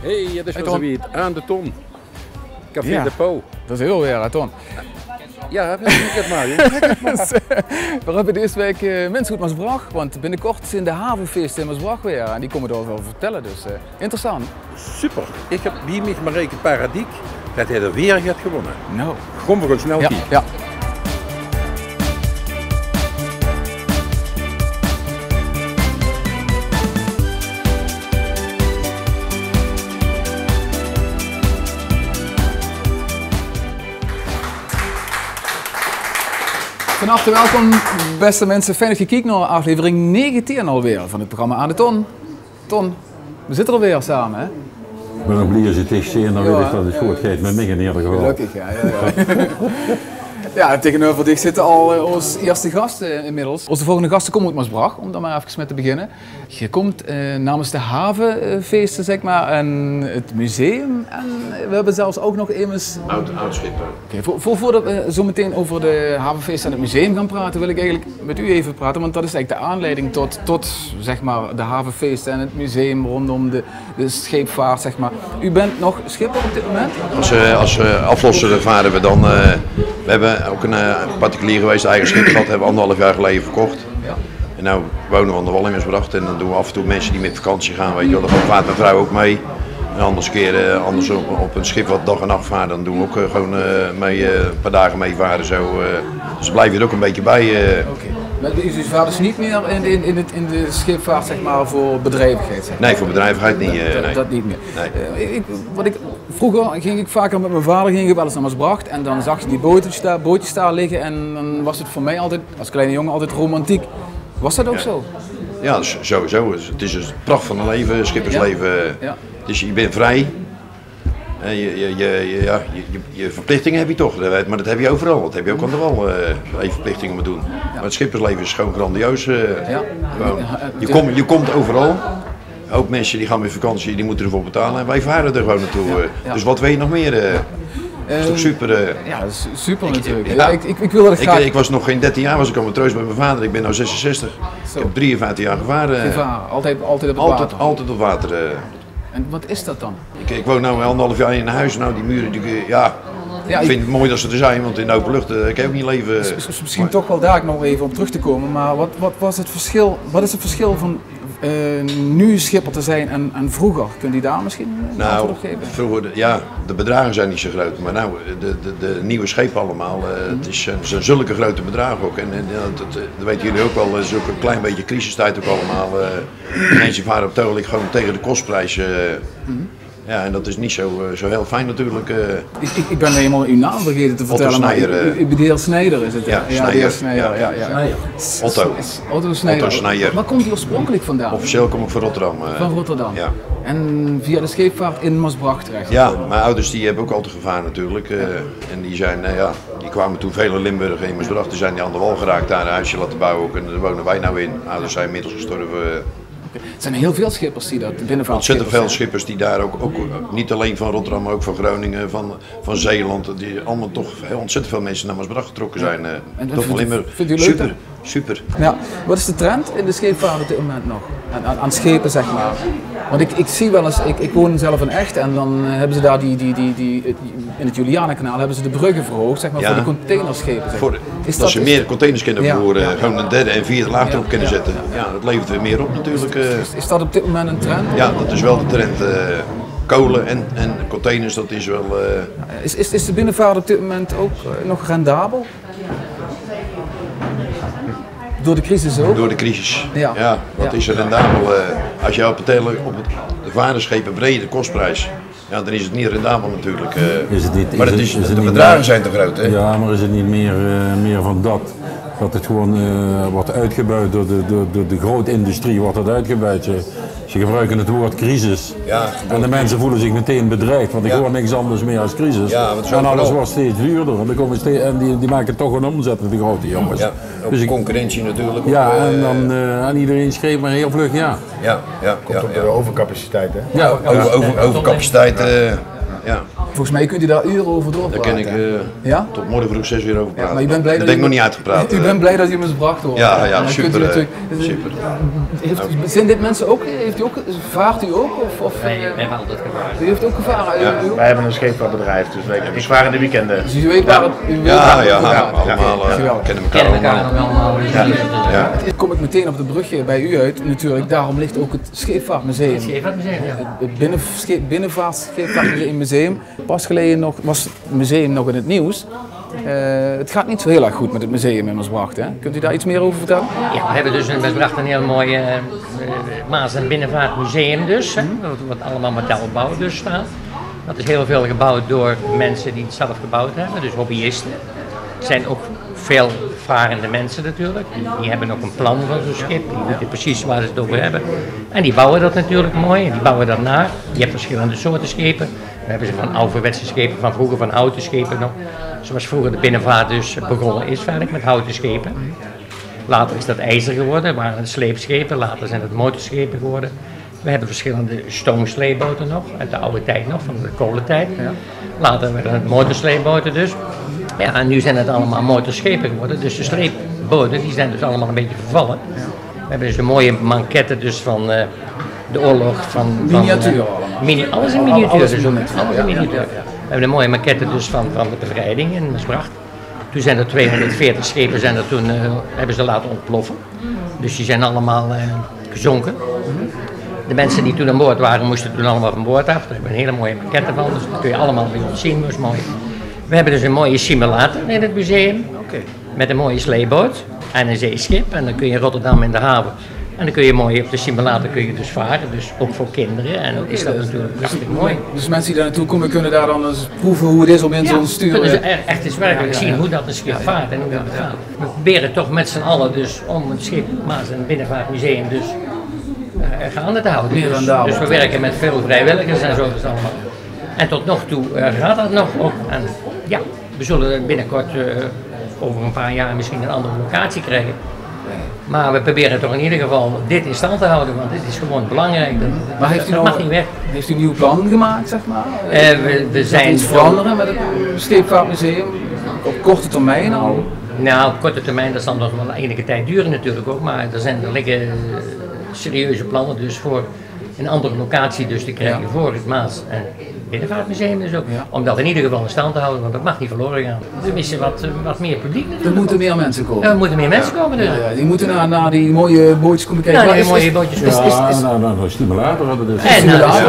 Hey, het is Hey, weer Ton. zoiets. Aan de ton. Café Ja. de Po. Dat is heel weer, hè, Ton. Ja, dat is het maar. jongen. We hebben deze week mensen uit Maasbracht, want binnenkort zijn de havenfeesten in Maasbracht weer en die komen erover vertellen, dus interessant. Super. Ik heb wie mich maar rekent Paradiek dat hij er weer gaat gewonnen. Nou. Kom, we gaan snel Ja, kijken. ja. Van harte welkom, beste mensen. Fijn dat je kijkt naar aflevering 19 alweer van het programma Aan de Ton. Ton, we zitten er weer samen, hè? Ik ben nog blij als je het tegen zeer, dan Ja, weet ik dat het goed gaat met mij in ieder geval. Gelukkig, ja. Ja, tegenover dich zitten al onze eerste gasten inmiddels. Onze volgende gasten komen uit Maasbracht, om daar maar even mee te beginnen. Je komt namens de havenfeesten, zeg maar, en het museum. En we hebben zelfs ook nog eens... Oud-schipper. Voordat we zo meteen over de havenfeesten en het museum gaan praten, wil ik eigenlijk met u even praten. Want dat is eigenlijk de aanleiding tot zeg maar, de havenfeesten en het museum rondom de scheepvaart, zeg maar. U bent nog schipper op dit moment? Als aflosser varen we dan. We hebben ook een particulier geweest, eigen schip gehad, hebben we 1,5 jaar geleden verkocht. Ja. En nu wonen we aan de Wal in Maasbracht en dan doen we af en toe mensen die met vakantie gaan, weet je wel. Dan vaart mijn vrouw ook mee. En anders op een schip wat dag en nacht vaart, dan doen we ook gewoon mee, een paar dagen mee varen zo. Dus blijf je er ook een beetje bij. Oké. Maar u vaart dus niet meer in de scheepvaart, zeg maar, voor bedrijvigheid? Zeg maar. Nee, voor bedrijvigheid niet. Nee. Dat niet meer. Nee. Vroeger ging ik vaker met mijn vader wel eens naar Maasbracht en dan zag je die bootjes daar liggen en dan was het voor mij altijd, als kleine jongen, altijd romantiek. Was dat ook zo? Ja, dus sowieso. Het is een pracht van een leven, schippersleven. Ja. Dus je bent vrij. Je verplichtingen heb je toch, maar dat heb je overal. Dat heb je ook aan de wal, verplichtingen moet doen. Maar het schippersleven is gewoon grandioos. Gewoon. Je komt overal. Ook mensen die gaan met vakantie, die moeten ervoor betalen. En wij varen er gewoon naartoe. Dus wat wil je nog meer? Dat is toch super? Ja, dat is super natuurlijk. ja. Ik wil dat graag... Ik was nog geen 13 jaar, was ik al matreus met mijn vader. Ik ben nu 66. Zo. Ik heb 53 jaar gevaren. Altijd op het water. Altijd op water. En wat is dat dan? Ik woon nu 1,5 jaar in een huis. Nou, die muren, ik vind het mooi dat ze er zijn, want in de open lucht, ik heb ook niet leven. Misschien toch wel daar nog even op terug te komen, maar wat is het verschil van nu schipper te zijn en vroeger? Kunt u daar misschien een antwoord op geven? Vroeger, de bedragen zijn niet zo groot, maar nou, de nieuwe schepen allemaal, het zijn zulke grote bedragen ook. En dat weten jullie ook wel, het is ook een klein beetje crisistijd ook allemaal. Mensen varen op het ogenblik gewoon tegen de kostprijs. Ja, en dat is niet zo heel fijn natuurlijk. Ik ben helemaal uw naam vergeten te vertellen, maar de heer Snijder is het. Ja, de heer Snijder. Ja. Otto Snijder. Otto Snijder. Waar komt hij oorspronkelijk vandaan? Officieel kom ik van Rotterdam. Van Rotterdam. Ja. En via de scheepvaart in Maasbracht terecht. Ja, mijn ouders die hebben ook altijd gevaren natuurlijk. En die kwamen toen veel in Limburg in Maasbracht. Die zijn die aan de wal geraakt, daar een huisje laten bouwen ook. En daar wonen wij nou in. Mijn ouders zijn inmiddels gestorven. Er zijn heel veel schippers die dat binnenvaart. Ontzettend veel schippers die daar ook niet alleen van Rotterdam, maar ook van Groningen, van Zeeland. Die allemaal toch heel ontzettend veel mensen naar Maasbracht getrokken zijn. Toch van Limburg. Vindt u leuk? Super. Ja. Wat is de trend in de scheepvaart op dit moment nog? Aan schepen, zeg maar. Want ik zie wel eens, ik woon zelf in Echt en dan hebben ze daar in het Julianenkanaal hebben ze de bruggen verhoogd, zeg maar, voor de containerschepen. Zeg maar. Dat ze meer containers kunnen vervoeren, ja. gewoon een derde en vierde laag erop kunnen zetten. Ja, dat levert weer meer op natuurlijk. Is dat op dit moment een trend? Ja, dat is wel de trend. Kolen en containers, dat is wel... Is de binnenvaart op dit moment ook nog rendabel? Door de crisis ook? Door de crisis. Ja. Wat is er rendabel? Als je op de vaarderschepen brede kostprijs, ja, dan is het niet rendabel natuurlijk. Maar de bedragen zijn te groot, hè? Ja, maar is het niet meer van dat? Dat het gewoon wordt uitgebuit door de grote industrie, wordt het uitgebuit. Ze gebruiken het woord crisis. Ja, en de mensen voelen zich meteen bedreigd, want die horen niks anders meer als crisis. Ja, en alles wordt steeds duurder. En die maken toch een omzet, de grote jongens. Ja, ook dus concurrentie natuurlijk. Ja, en iedereen schreef maar heel vlug ja. Ja. Komt op de overcapaciteit, hè? Ja, overcapaciteit. Ja. Volgens mij kunt u daar uren over Daar doorpraten. kan ik Ja? tot morgen vroeg 6 uur over praten. Maar u bent blij dat dat denk ik nog niet uitgepraat. U bent blij dat u misbracht wordt. Ja, Dan super. kunt u natuurlijk- Super. Zijn dit mensen ook? Heeft u ook vaart u ook? Of, Wij hebben altijd gevaren. u heeft ook gevaren? Ja. U ook? Wij hebben een scheepvaartbedrijf, dus ik vaar in de weekenden. Dus u weet waar het... U weet Ja, waar ja, het over gaat. allemaal Geweldig. kennen elkaar Kennen elkaar allemaal. nog allemaal. Dus Ja. Kom ik meteen op de brugje bij u uit natuurlijk. Daarom ligt ook het Scheepvaartmuseum. Scheepvaartmuseum, ja. Het Binnenvaartscheepvaartmuseum. Pas geleden nog, was het museum nog in het nieuws. Het gaat niet zo heel erg goed met het museum in Maasbracht. Hè? Kunt u daar iets meer over vertellen? Ja, we hebben dus in Maasbracht een heel mooi Maas- en Binnenvaartmuseum dus, hè, wat allemaal metalbouw dus staat. Dat is heel veel gebouwd door mensen die het zelf gebouwd hebben, dus hobbyisten. Er zijn ook veel varende mensen natuurlijk, die hebben ook een plan van zo'n schip, die weten precies waar ze het over hebben. En die bouwen dat natuurlijk mooi, en die bouwen dat na. Je hebt verschillende soorten schepen. We hebben ze van ouderwetse schepen, van vroeger van houten schepen nog. Zoals vroeger de binnenvaart dus begonnen is, feitelijk met houten schepen. Later is dat ijzer geworden, waren het sleepschepen, later zijn het motorschepen geworden. We hebben verschillende stoomsleeboten nog, uit de oude tijd nog, van de kolentijd. Later werden het motorsleeboten dus. Ja, en nu zijn het allemaal motorschepen geworden, dus de sleepboten die zijn dus allemaal een beetje vervallen. We hebben dus de mooie manketten dus van de oorlog van... Miniatuur allemaal. Alles in miniatuur. Alles in Dus ook, miniatuur, alles in miniatuur. We hebben de mooie maquetten dus van de bevrijding in Maasbracht. Toen zijn er 240 schepen hebben ze laten ontploffen. Dus die zijn allemaal gezonken. De mensen die toen aan boord waren, moesten toen allemaal van boord af. Daar hebben we een hele mooie maquette van, dus dat kun je allemaal bij ons zien, dat is mooi. We hebben dus een mooie simulator in het museum. Met een mooie sleeboot en een zeeschip. En dan kun je in Rotterdam in de haven. En dan kun je mooi op de simulator kun je dus varen, dus ook voor kinderen. En dan is dat natuurlijk hartstikke mooi. Dus mensen die daar naartoe komen kunnen daar dan eens proeven hoe het is om in zo'n stuur... kunnen ze echt eens werkelijk zien hoe dat een schip vaart en hoe dat gaat. We proberen toch met z'n allen dus om het schip Maas- en Binnenvaartmuseum dus gaande te houden. Dus we werken met veel vrijwilligers en zo dus allemaal. En tot nog toe gaat dat nog ook. En ja, we zullen binnenkort over een paar jaar misschien een andere locatie krijgen. Maar we proberen toch in ieder geval dit in stand te houden, want dit is gewoon belangrijk. Maar heeft u dat mag niet weg. Heeft u een nieuw plan gemaakt, zeg maar? We zijn iets veranderen met het Scheepvaartmuseum? Op korte termijn al? Nou, op korte termijn, dat zal nog wel enige tijd duren natuurlijk ook, maar er liggen serieuze plannen dus voor een andere locatie dus te krijgen voor het Maas- en Binnenvaartmuseum dus ook. Ja. Om dat in ieder geval in stand te houden, want dat mag niet verloren gaan. We missen wat meer publiek natuurlijk. Er moeten meer mensen komen. Ja, er moeten meer mensen komen dus. Ja, die moeten naar die mooie bootjes komen kijken. Ja, die mooie bootjes. Een stimulator hadden dus. En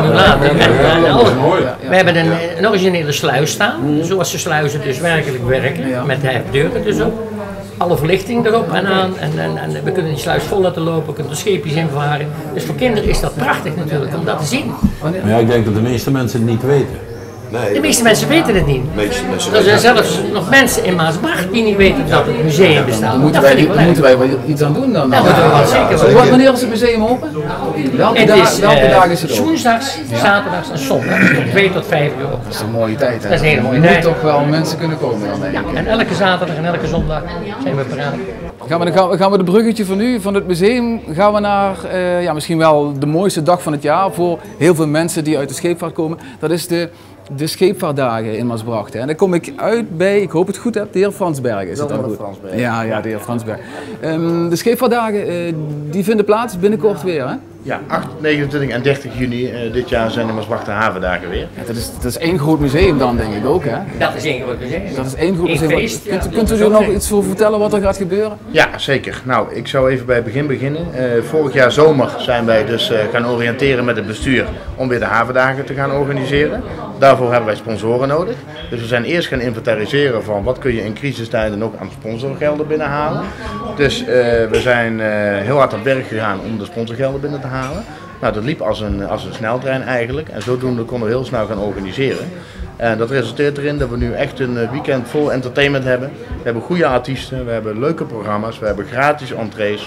we hebben een originele sluis staan, zoals de sluizen dus werkelijk werken, met de deuren dus ook. Alle verlichting erop en aan en we kunnen die sluis vol laten lopen, we kunnen er scheepjes in varen. Dus voor kinderen is dat prachtig natuurlijk om dat te zien. Maar ja, ik denk dat de meeste mensen het niet weten. De meeste mensen weten het niet. Er zijn zelfs nog mensen in Maasbracht die niet weten dat het museum bestaat. Daar moeten wij wel iets aan doen dan. Zeker. Wanneer is het museum open? Welke dagen is het open? Woensdags, zaterdags en zondags. Van 2 tot 5 uur. Dat is een mooie tijd. Hè? Dat is een hele mooie tijd. tijd. Er moeten toch wel mensen kunnen komen dan, denk ik. En elke zaterdag en elke zondag zijn we paraat. Gaan we de bruggetje van u, van het museum, gaan we naar misschien wel de mooiste dag van het jaar voor heel veel mensen die uit de scheepvaart komen. Dat is de scheepvaartdagen in Maasbracht. Hè. En daar kom ik uit bij, ik hoop het goed heb, de heer Fransbergen. Is het dan goed? Ja, de heer Fransbergen. De scheepvaartdagen die vinden plaats binnenkort weer, hè? Ja, 8, 29 en 30 juni dit jaar zijn de Maasbrachter havendagen weer. Ja, dat is één groot museum dan, denk ik ook, hè? Dat is één groot museum. Dat is één groot museum. Feest, kunt u er nog iets over vertellen wat er gaat gebeuren? Ja, zeker. Nou, ik zou even bij het begin beginnen. Vorig jaar zomer zijn wij dus gaan oriënteren met het bestuur om weer de havendagen te gaan organiseren. Daarvoor hebben wij sponsoren nodig. Dus we zijn eerst gaan inventariseren van wat kun je in crisistijden nog aan sponsorgelden binnenhalen. Dus we zijn heel hard aan het werk gegaan om de sponsorgelden binnen te halen. Nou, dat liep als een sneltrein eigenlijk en zodoende konden we heel snel gaan organiseren. En dat resulteert erin dat we nu echt een weekend vol entertainment hebben. We hebben goede artiesten, we hebben leuke programma's, we hebben gratis entrees.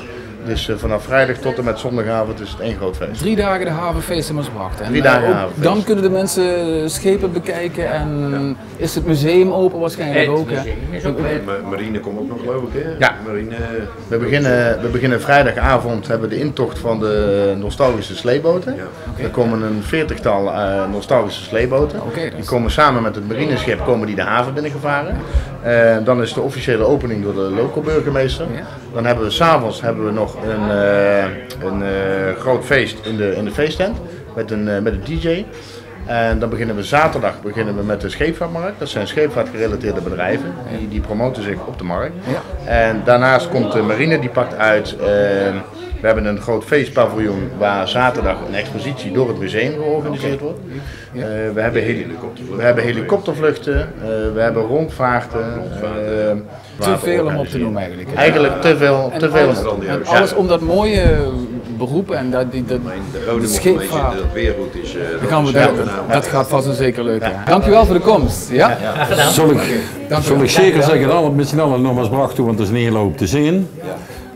Dus vanaf vrijdag tot en met zondagavond is het één groot feest. 3 dagen de havenfeest in Maasbracht. En 3 dagen ook havenfeest. dan kunnen de mensen schepen bekijken en is het museum open waarschijnlijk ook. Het museum is ook Marine komt ook nog, geloof ik, hè? Ja. Marine. We beginnen vrijdagavond, hebben we de intocht van de nostalgische sleeboten. Er komen een 40-tal nostalgische sleeboten. Die komen samen met het marineschip die de haven binnengevaren. Dan is de officiële opening door de local burgemeester. Dan hebben we 's avonds nog een groot feest in de feesttent met een DJ. En dan beginnen we zaterdag met de scheepvaartmarkt. Dat zijn scheepvaartgerelateerde bedrijven. Die promoten zich op de markt. En daarnaast komt de marine, die pakt uit. We hebben een groot feestpaviljoen waar zaterdag een expositie door het museum georganiseerd wordt. We hebben helikoptervluchten, we hebben rondvaarten. Te veel om op te noemen eigenlijk. Eigenlijk te veel. En alles om dat mooie beroep en dat scheepvaart. Dat weer goed is. Dat gaat vast en zeker leuk. Ja. Dankjewel voor de komst. Ja? Zal ik zeker zeggen, met z'n allen nog maar Maasbracht toe, want er is een hele hoop te zien.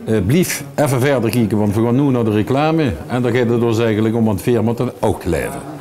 Blijf even verder kijken, want we gaan nu naar de reclame en dan gaat het dus eigenlijk om aan het firma ook te leven.